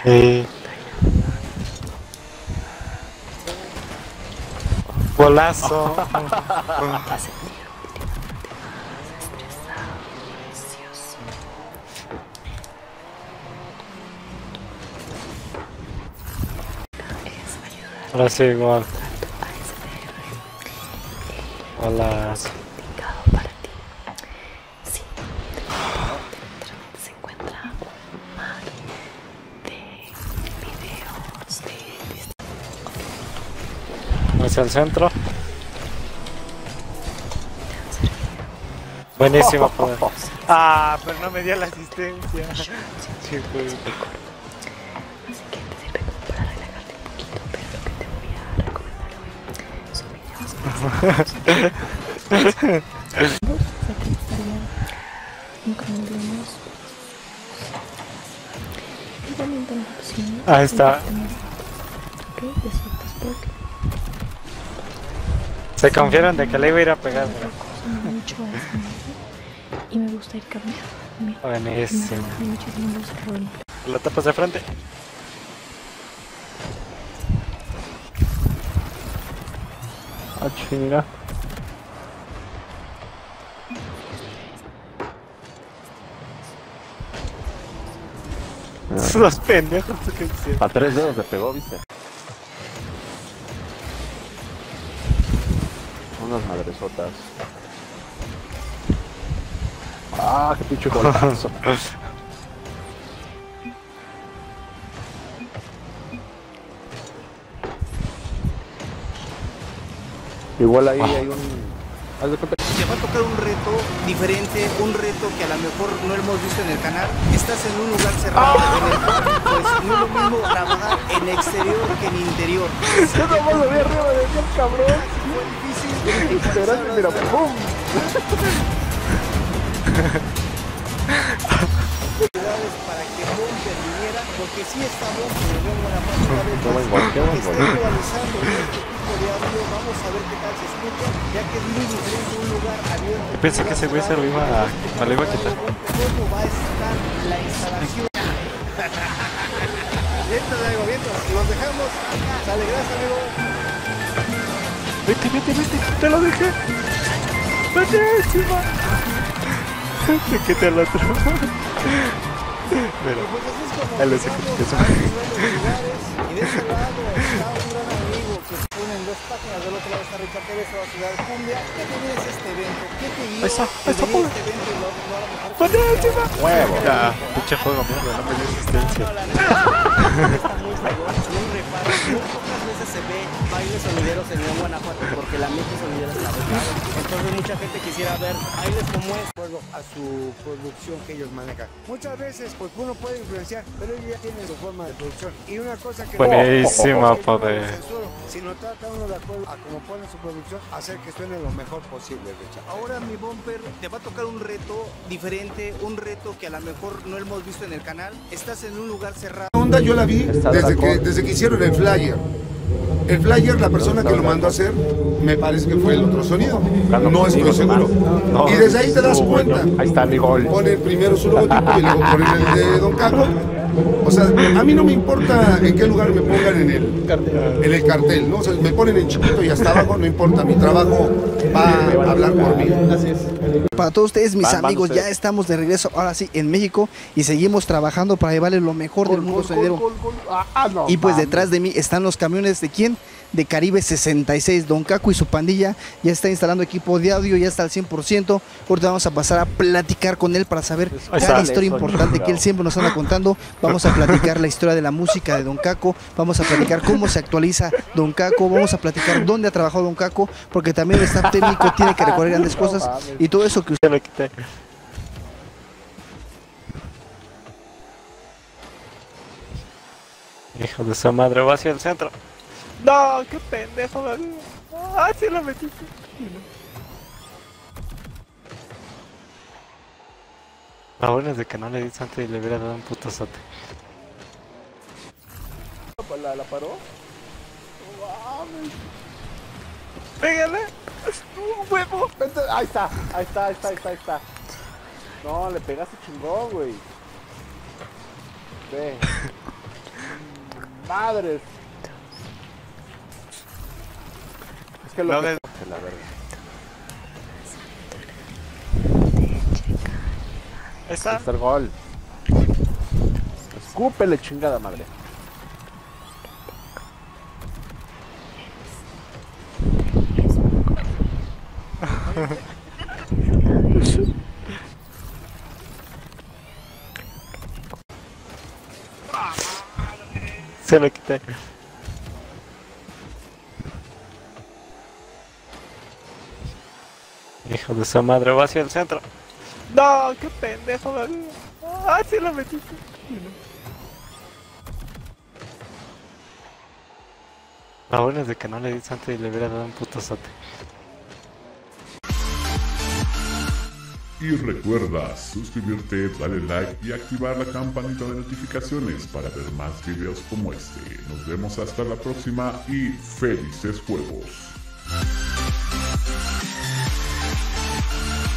Eh, Golazo. Ahora sí, igual. Hola. Para ti. Sí, literalmente se encuentra mal de videos de Hacia el centro. Buenísimo, poder. Ah, pero no me dio la asistencia. Sí, pues. así que te sirve como para relajarte un poquito, pero lo que te voy a recomendar hoy son videos un canal de unos igualmente una opción Ahí está. ok, de ciertas porque Se confiaron de que le iba a ir a pegar. mucho a esa madre y me gusta ir cambiando. Buenísimo. Hay muchísima música buena. La tapas de frente. Ah, chinga. Los pendejos que hicieron. A 3 dedos le pegó, ¿viste? Unas madresotas. Ah, qué pinche golazo. Igual ahí hay un... Haz de cuenta. Te va a tocar un reto diferente, un reto que a lo mejor no hemos visto en el canal. Estás en un lugar cerrado, en el cual, pues no es lo mismo trabajar en exterior que en interior. Yo nomás lo vi arriba de mí, el cabrón. Fue difícil. Esperando, mira, ¡pum! Para que Bomber viniera, porque sí está Bomber en Guanajuato una vez No me más, envolquemos, que está güey. actualizando este tipo de audio. Vamos a ver qué tal se escucha, ya que es muy diferente un lugar abierto. Pensé que ese güey se lo iba a quitar. ¿Cómo va a estar la instalación? Viento de algo, viento. Los dejamos. Sale, gracias, amigo. Vete, vete, vete, te lo dejé. Vete, encima. Te quité el otro. Mira, Pues así es como él lo llegamos sacrificó. a los lugares. Y de este lado está un gran amigo que se pone en dos páginas. Del otro lado está Richard Pérez, va a Ciudad Cumbia. ¿Qué te viene este evento? ¿Qué te guió? Ahí está, este evento y lo a lo mejor... Vete, encima. ¡Huevo! Ya, pinche juego, mierda, no me dio asistencia. No, la neta, está muy fregón, muy reparo. Muy pocas veces se ve bailes sonideros en León, Guanajuato, porque la mente sonidera está retado. Entonces mucha gente quisiera ver bailes como este, de acuerdo a su producción que ellos manejan. Muchas veces, pues uno puede influenciar, pero ellos ya tienen su forma de producción. Y una cosa que... Buenísimo, poder. Si no trata uno de acuerdo a cómo ponen su producción, hacer que suene lo mejor posible, Richard. Ahora, mi Bumper, te va a tocar un reto diferente, un reto que a lo mejor no hemos visto en el canal. Estás en un lugar cerrado. La onda yo la vi desde que hicieron el flyer. El flyer, la persona que lo mandó a hacer, me parece que fue el otro sonido. No estoy seguro. Y desde ahí te das cuenta. Ahí está mi gol. Ponen primero su logotipo y luego ponen el de Don Caco. O sea, a mí no me importa en qué lugar me pongan en el cartel, ¿no? O sea, me ponen en chiquito y hasta abajo, no importa, mi trabajo va a hablar por mí. Para todos ustedes, mis Van amigos, ustedes. ya estamos de regreso, ahora sí, en México, y seguimos trabajando para llevarles lo mejor del mundo sonidero. No, Y pues mames. detrás de mí están los camiones de ¿quién? De Caribe 66. Don Caco y su pandilla ya está instalando equipo de audio, ya está al 100%. Ahorita vamos a pasar a platicar con él para saber Ahí cada está. historia Eso, importante que él chingado. siempre nos anda contando. Vamos a platicar la historia de la música de Don Caco, vamos a platicar cómo se actualiza Don Caco, vamos a platicar dónde ha trabajado Don Caco, porque también el staff técnico tiene que recorrer grandes cosas y todo eso que Ya lo quité. Hijo de su madre, va hacia el centro. No, qué pendejo, David. Ah, sí lo metiste. Lo bueno es de que no le di santo y le hubiera dado un putazote. ¿La paró? ¡Pégale! ¡Un huevo! Vente, ahí está, ahí está, ahí está, ahí está, ahí está. No, le pegaste chingón, güey. Ve. madres. Es que lo No que... me- La verga. Ahí está. Está el gol. Escúpele, chingada madre. Se lo quité. Hijo de su madre, va hacia el centro. No, qué pendejo, David. Ah, sí lo metiste. Lo bueno es de que no le di santo y le hubiera dado un putazote. Y recuerda suscribirte, darle like y activar la campanita de notificaciones para ver más videos como este. Nos vemos hasta la próxima y felices juegos.